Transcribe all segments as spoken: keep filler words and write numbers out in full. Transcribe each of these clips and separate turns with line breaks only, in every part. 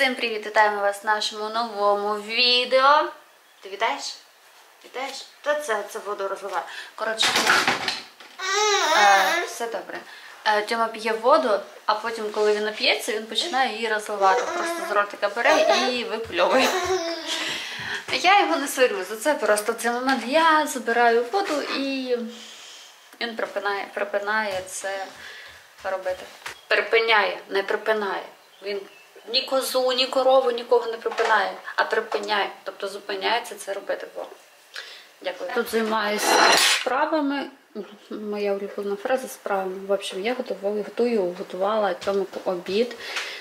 Всім привіт! Вітаємо вас в нашому новому відео. Ти вітаєш? Вітаєш? Та це, це воду розливає. Коротше, е, все добре. Е, Тьома п'є воду, а потім, коли він нап'ється, він починає її розливати. Просто з ротика бере і випльовує. Я його не сварю за це, просто в цей момент я забираю воду і він припинає, припинає це робити. Припиняє, не припинає. Він ні козу, ні корову, нікого не припинає, а припиняє. Тобто зупиняється це робити. Бо. Дякую. Тут займаюся справами. Моя улюблена фраза справами. В общем, я готую, готую готувала цьому обід.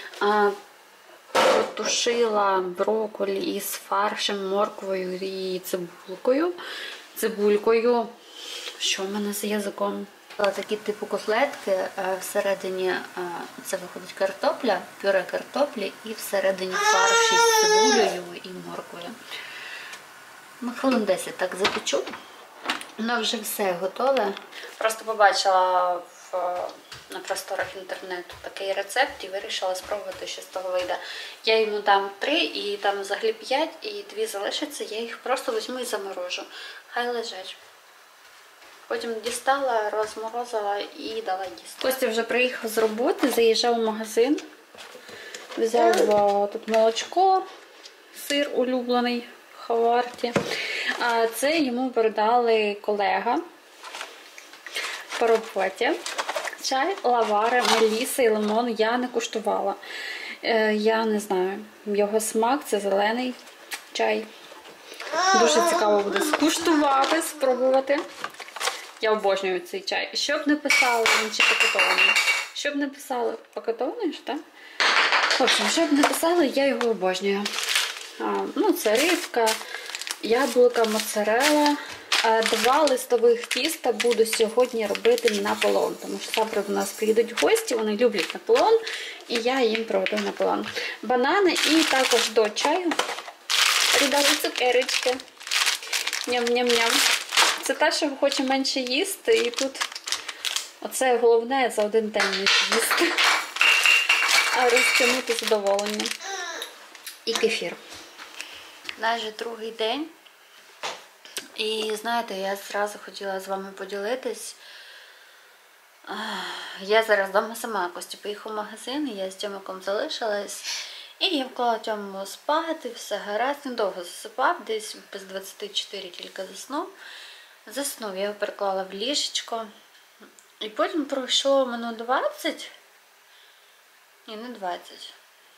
Тушила брокколі із фаршем, морквою і цибулькою. Цибулькою. Що в мене з язиком? Такі типу котлетки, всередині це виходить картопля, пюре картоплі і всередині фарш із цибулею і морквою. Ну, хвилин десять так запечу. Воно вже все готове. Просто побачила в, на просторах інтернету такий рецепт і вирішила спробувати, що з того вийде. Я йому дам три і там взагалі п'ять, і дві залишаться, я їх просто візьму і заморожу. Хай лежать. Потім дістала, розморозила і дала їсти. Костя вже приїхав з роботи, заїжджав в магазин, взяв тут молочко, сир улюблений в Хаварті. А це йому передали колега по роботі. Чай, лавари, меліса і лимон я не куштувала. Я не знаю, його смак – це зелений чай. Дуже цікаво буде скуштувати, спробувати. Я обожнюю цей чай. Що б не писали, він чи пакетований. Що б не писали, пакетований ж, так? В общем, що б не писали, я його обожнюю. А, ну, це рибка, яблука, моцарелла. А, два листових тіста буду сьогодні робити наполеон. Тому що завтра до нас приїдуть гості, вони люблять наполеон. І я їм приготую наполеон. Банани і також до чаю передали цукерочки. Ням-ням-ням. Це те, що хоче менше їсти, і тут оце головне за один день не їсти, а розтягнути задоволення. І кефір. Майже другий день. І знаєте, я зразу хотіла з вами поділитись. Я зараз вдома сама, Костя поїхав в магазин, і я з Тьомиком залишилась. І я вклала Тьому спати, все гаразд, недовго засипав, десь без двадцяти чотирьох тільки заснув. Заснув, я його переклала в ліжечко. І потім пройшло минут двадцять. Ні, не двадцять.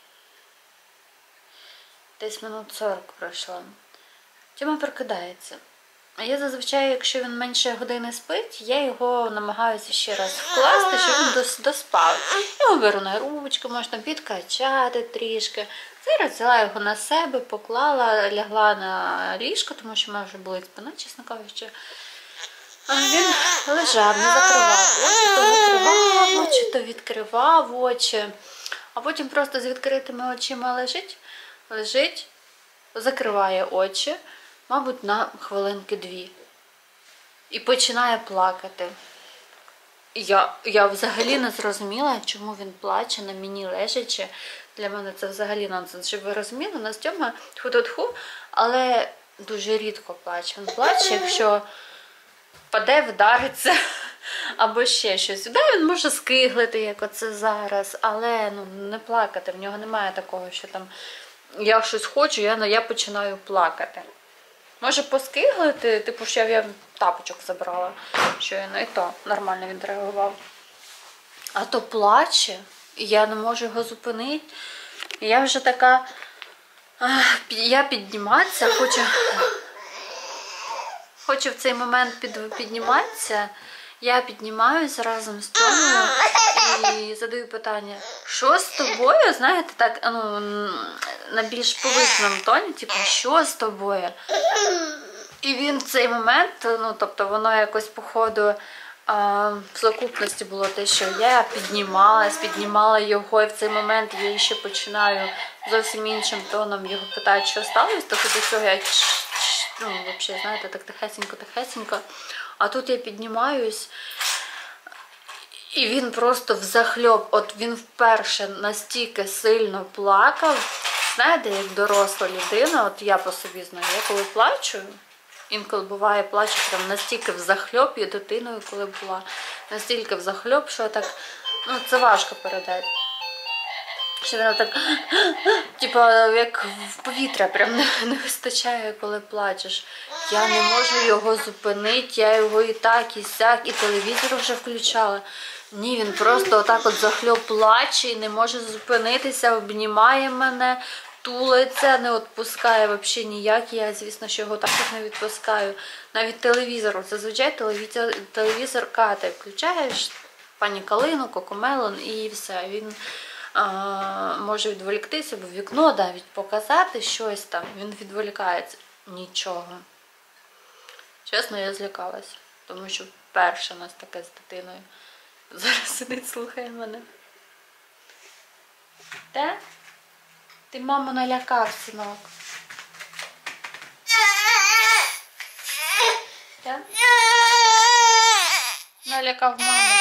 Десь минут сорок пройшло. Тьома прокидається. А я зазвичай, якщо він менше години спить, я його намагаюся ще раз вкласти, щоб він доспав. Я його беру на ручку, можна підкачати трішки. Зараз взяла його на себе, поклала, лягла на ліжко, тому що в мене вже болить спина, чесно кажучи. А він лежав, не закривав очі, то закривав очі, то відкривав очі. А потім просто з відкритими очима лежить, лежить, закриває очі, мабуть, на хвилинки дві. І починає плакати. Я, я взагалі не зрозуміла, чому він плаче на мені лежачи. Для мене це взагалі нонсенс. Щоб ви розуміли, у нас Тьома ху-ту-тху, але дуже рідко плаче. Він плаче, якщо впаде, вдариться або ще щось. Да, він може скиглити, як оце зараз, але ну, не плакати. В нього немає такого, що там я щось хочу, я, я починаю плакати. Може поскиглити, типу, що я тапочок забрала, що я і то нормально він реагував. А то плаче, і я не можу його зупинити. І я вже така, я підніматися, хочу, хочу в цей момент під, підніматися. Я піднімаюся разом з Тьомою і задаю питання, що з тобою? Знаєте, так, ну, на більш повищеному тоні, типу, що з тобою? І він в цей момент, ну, тобто воно якось, походу, в сукупності було те, що я піднімалась, піднімала його, і в цей момент я ще починаю зовсім іншим тоном його питати, що сталося, то до цього я, ну, взагалі, знаєте, так тихесенько-тихесенько. А тут я піднімаюсь, і він просто взахльоп, от він вперше настільки сильно плакав, знаєте, як доросла людина, от я по собі знаю, я коли плачу, інколи буває, плачу прям настільки взахльоп, я дитиною коли була, настільки взахльоп, що так, ну це важко передати. Що вона так, типа, як в повітря прям не, не вистачає, коли плачеш. Я не можу його зупинити, я його і так, і сяк, і телевізор вже включала. Ні, він просто отак от захльоп плаче і не може зупинитися, обнімає мене, тулиться, не відпускає взагалі ніяк. Я, звісно, що його так не відпускаю. Навіть телевізор, зазвичай телевізор, телевізор кате, включаєш пані Калину, Кокомелон і все. Він а, може відволіктися, бо вікно навіть показати щось там, він відволікається. Нічого. Чесно, я злякалась, тому що вперше у нас таке з дитиною. Зараз сидить, слухає мене. Те? Ти маму налякав, синок. Те? Налякав маму.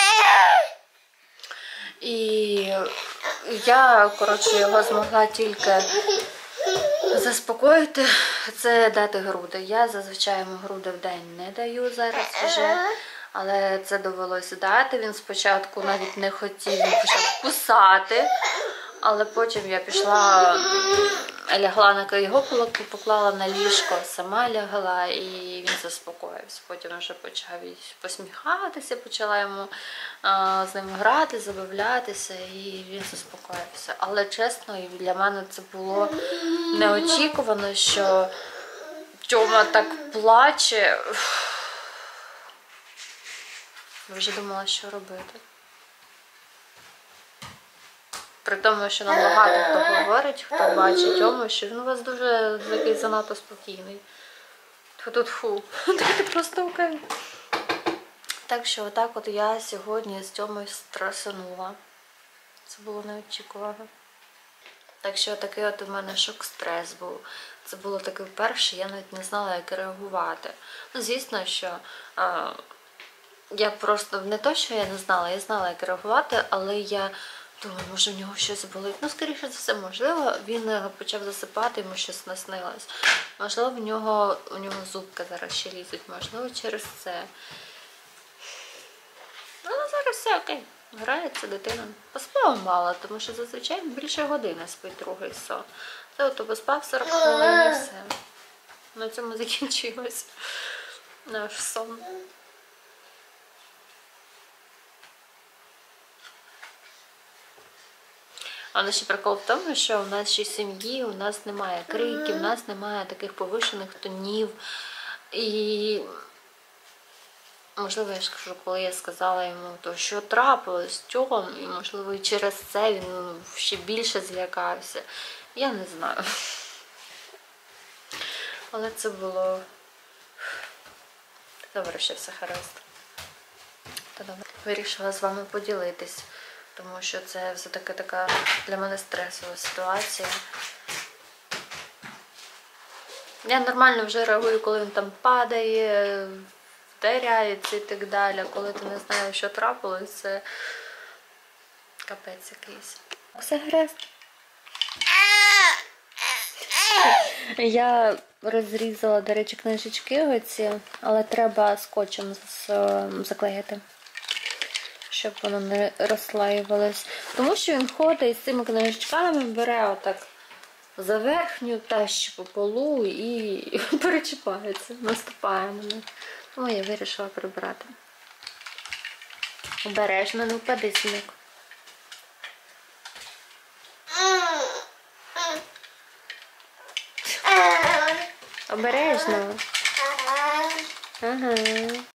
І я, коротше, його змогла тільки заспокоїти, це дати груди. Я зазвичай йому груди в день не даю зараз вже. Але це довелося дати. Він спочатку навіть не хотів, він почав кусати. Але потім я пішла, лягла на його кулаки, поклала на ліжко, сама лягла і він заспокоївся. Потім вже почав посміхатися, почала йому а, з ним грати, забавлятися і він заспокоївся. Але чесно, для мене це було неочікувано, що Тьома так плаче. Я вже думала, що робити. При тому, що нам багато хто говорить, хто бачить Тьому, що він у вас дуже такий занадто спокійний. Тут фу, ти просто окей. Так що отак от я сьогодні з Тьомою стресанула. Це було неочікувано. Так що такий от у мене шок-стрес був. Це було таке вперше, я навіть не знала, як реагувати. Ну, звісно, що а, я просто, не то, що я не знала, я знала, як реагувати, але я думаю, може в нього щось болить. Ну, скоріше за все, можливо, він почав засипати, йому щось наснилось. Можливо, в нього, у нього зубки зараз ще лізуть, можливо, через це. Ну, зараз все окей. Грається дитина. Поспала мало, тому що зазвичай більше години спить другий сон. Це от поспав сорок хвилин і все. На цьому закінчилось наш сон. Але ще прикол в тому, що в нашій сім'ї у нас немає криків, у нас немає таких повишених тонів. І, можливо, я ж кажу, коли я сказала йому, то що трапилось з Тьом, і, можливо, і через це він ще більше злякався. Я не знаю. Але це було добре, що все гаразд. Та добре. Вирішила з вами поділитись. Тому що це все-таки така для мене стресова ситуація. Я нормально вже реагую, коли він там падає, вдаряється і так далі. Коли ти не знаєш, що трапилось, це капець якийсь. Все гаразд. Я розрізала, до речі, книжечки оці, але треба скотчем заклеїти, щоб воно не розслаювалось. Тому що він ходить з цими книжечками, бере отак за верхню, тащить по полу і перечіпається, наступає на мене. Тому я вирішила прибрати. Обережно, не впади, синок. Обережно. Ага.